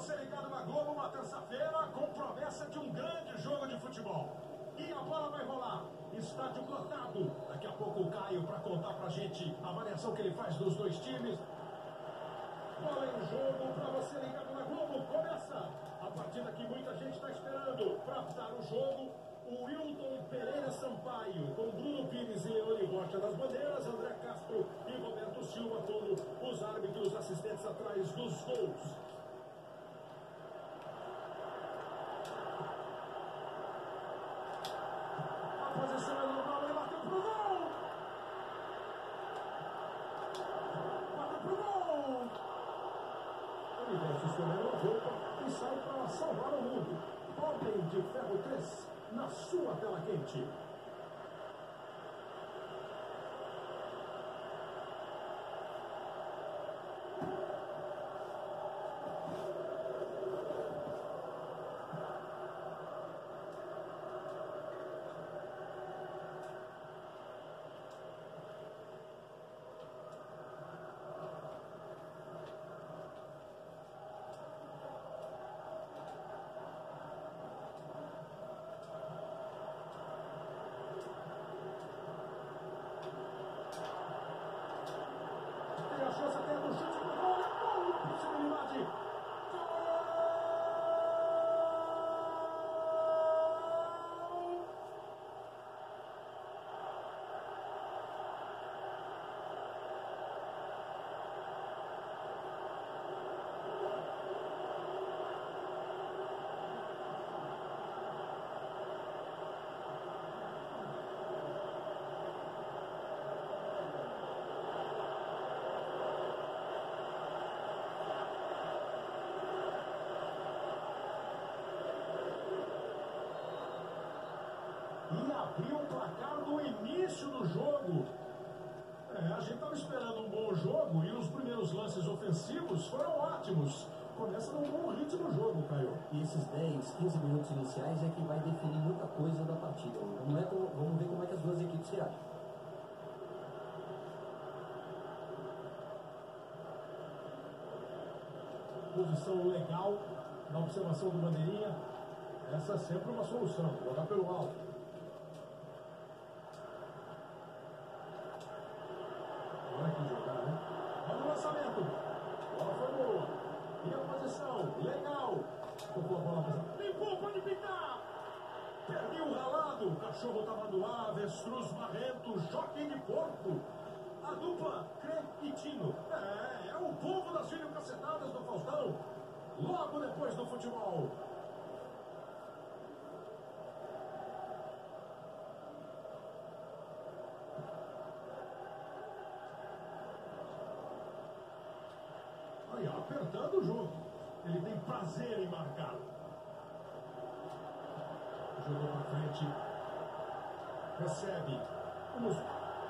você ligado na Globo, uma terça-feira, com promessa de um grande jogo de futebol. E a bola vai rolar. Estádio lotado. Daqui a pouco o Caio para contar pra gente a avaliação que ele faz dos dois times. Bola em jogo para você ligado na Globo. Começa a partida que muita gente está esperando. Para dar o jogo, o Wilton Pereira Sampaio, com Bruno Pires e Leone Rocha nas bandeiras, André Castro e Roberto Silva como os árbitros assistentes atrás dos gols. A posição é normal, ele bateu pro gol! Bateu pro gol! Ele veste o seu melhor roupa e sai para salvar o mundo. Homem de Ferro 3, na sua tela quente. A chance até do chute pro gol, é gol, possibilidade. Gol! E abriu o placar no início do jogo. A gente estava esperando um bom jogo e os primeiros lances ofensivos foram ótimos. Começa num bom ritmo o jogo, Caio. E esses 10, 15 minutos iniciais é que vai definir muita coisa da partida. Vamos ver como é que as duas equipes reagem. Posição legal na observação do bandeirinha. Essa é sempre uma solução, jogar pelo alto. Olha que jogar, né? Olha o lançamento. A bola foi boa. E a posição, legal. Tocou a bola, mas limpou, pode pintar. Perdeu o ralado. O cachorro estava no ar, avestruz marrento, jockey de porco. A dupla Crê e Tino. É o povo das videocassetadas do Faustão. Logo depois do futebol. Aí, apertando o jogo. Ele tem prazer em marcar. Jogou para frente. Recebe. Vamos.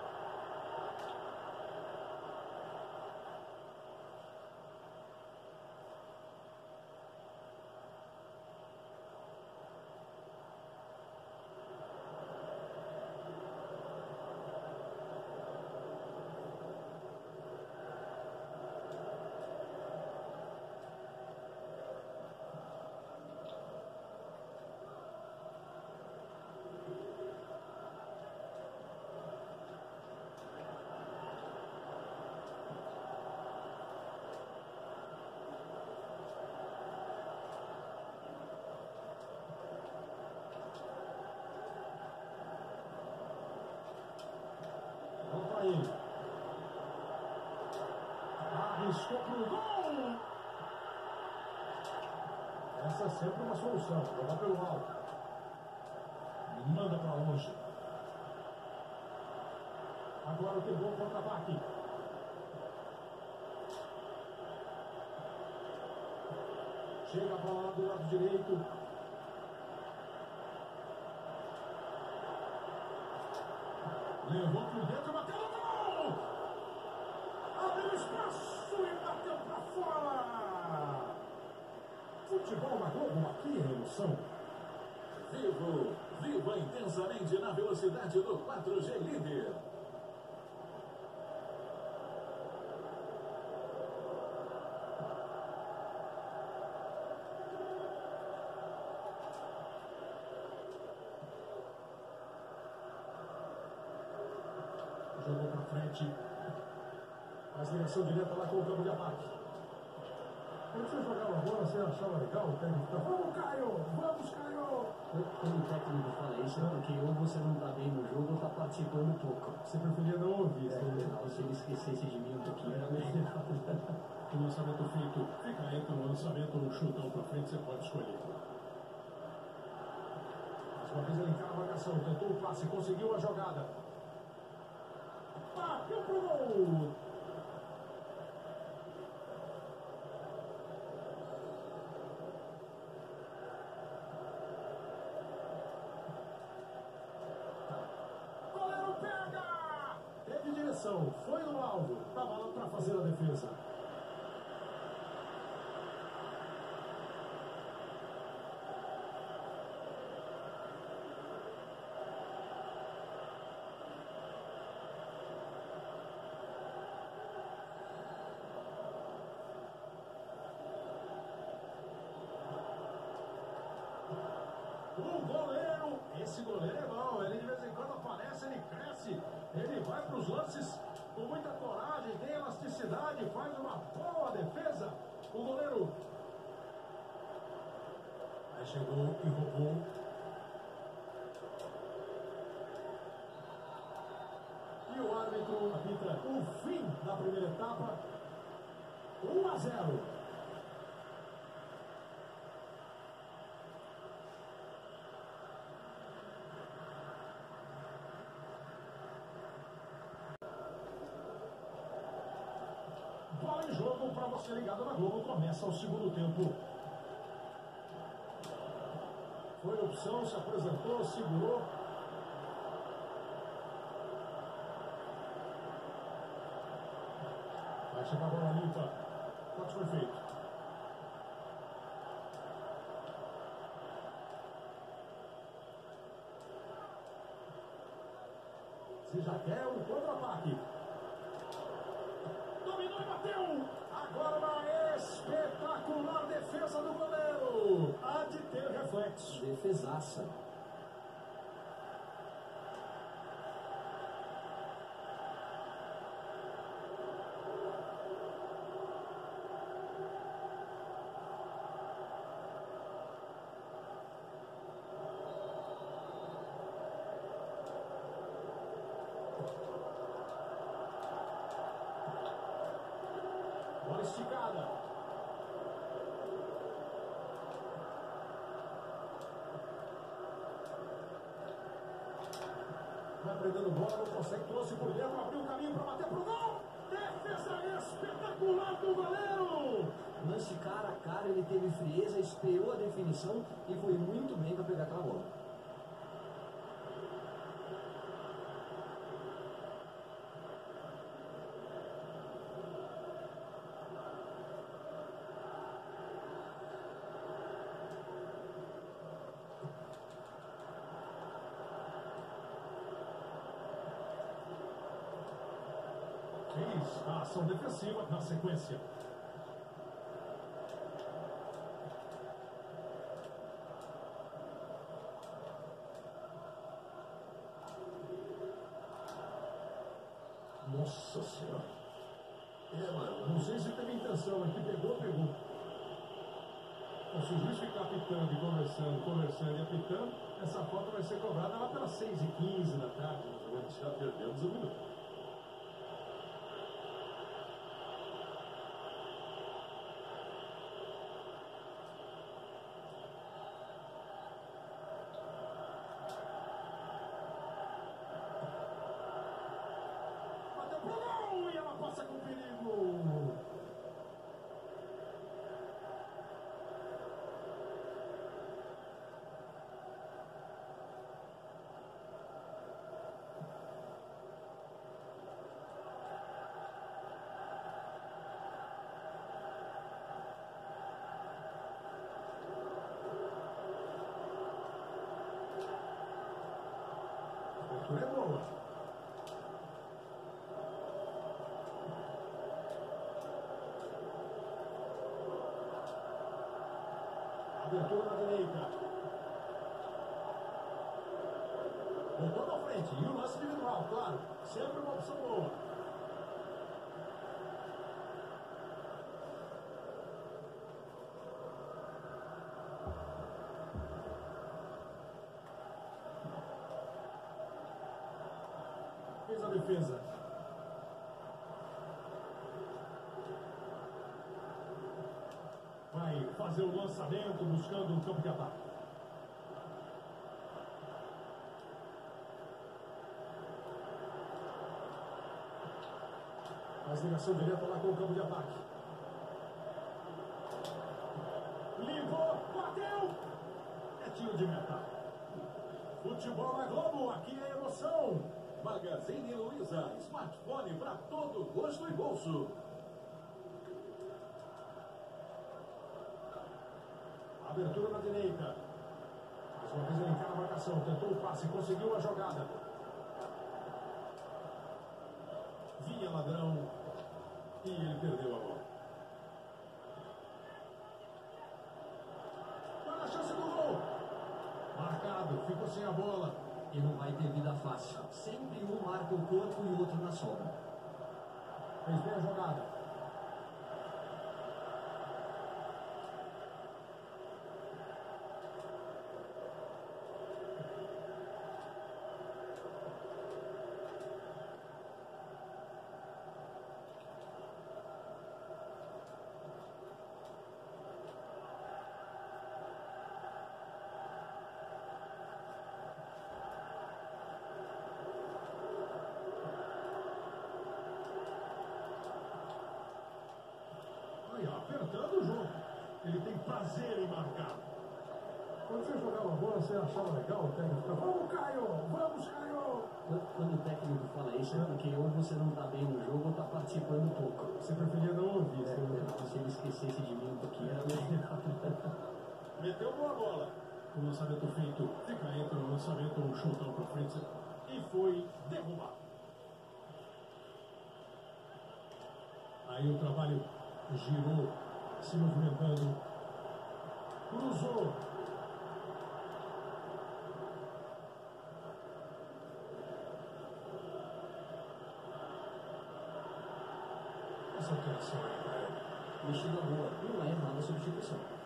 Volta aí. Arriscou pro gol. Essa é sempre uma solução. Jogar pelo alto. Manda pra longe. Agora tem bom contra-ataque. Chega a bola do lado direito. Levou por dentro, bateu no gol! Abriu espaço e bateu pra fora! Futebol na Globo, aqui é emoção. Vivo! Viva intensamente na velocidade do 4G Líder. Jogou para frente. Faz ligação direta lá com o campo de ataque. Quando você jogava a bola, você achava legal? O técnico ficava, vamos, Caio! Vamos, Caio! Quando o técnico fala isso, é porque ou você não está bem no jogo ou está participando pouco. Você preferia não ouvir, Se ele esquecesse de mim um pouquinho, era melhor. O lançamento feito, fica entre o lançamento ou um chutão para frente, você pode escolher. Mais uma vez ele encara a marcação, tentou o passe, conseguiu a jogada. Bateu pro gol! Goleiro pega! Teve direção, foi no alvo, estava lá para fazer a defesa. O goleiro, esse goleiro é bom, ele de vez em quando aparece, ele cresce, ele vai para os lances com muita coragem, tem elasticidade, faz uma boa defesa. O goleiro aí chegou e roubou. E o árbitro apita o fim da primeira etapa, 1-0. Bola em jogo para você ligado na Globo. Começa o segundo tempo. Foi opção, se apresentou, segurou. Vai chegar a bola limpa. Quanto foi feito? Se já quer um contra-ataque. Dominou e bateu! Agora uma espetacular defesa do goleiro! Há de ter reflexo. Defesaça. Bola esticada. Vai prendendo bola, não consegue, trouxe por dentro, abriu o caminho para bater pro gol. Defesa espetacular do goleiro. Lance cara a cara, ele teve frieza, esperou a definição e foi muito bem para pegar aquela bola. Fez a ação defensiva na sequência. Nossa Senhora. Mano, não sei se teve intenção, mas que pegou. Então, se o juiz ficar apitando e conversando e apitando, essa falta vai ser cobrada lá pelas 6h15 da tarde. Já perdemos um minuto. Bateu pro gol e ela passa com perigo. A abertura é boa. Abertura na direita. Voltou na frente. E o lance individual, claro. sempre uma opção boa. Fez a defesa. Vai fazer o lançamento buscando o campo de ataque. Faz ligação direta lá com o campo de ataque. Limpou, bateu! É tiro de meta. Futebol na Globo, aqui é emoção. Magazine Luiza, smartphone para todo gosto e bolso. Abertura na direita. Mais uma vez ele encara a marcação. Tentou o passe, conseguiu a jogada. Vinha ladrão. E ele perdeu a bola. Olha a chance do gol. Marcado, ficou sem a bola. E não vai ter vida fácil. Sempre um marca o corpo e o outro na sobra. Fez bem a jogada. Apertando o jogo. Ele tem prazer em marcar. Quando você jogava bola, você achava legal, o técnico ficava, vamos, Caio! Vamos, Caio! Quando o técnico fala isso, é porque ou você não está bem no jogo ou está participando pouco. Você preferia não ouvir. Se ele esquecesse de mim um pouquinho, era legal. Meteu boa bola. O lançamento feito, fica entre o lançamento, um chutão para frente e foi derrubado. Aí o trabalho girou, se movimentando, cruzou. Essa alteração aí, cara. Mexida boa, não é errada a substituição.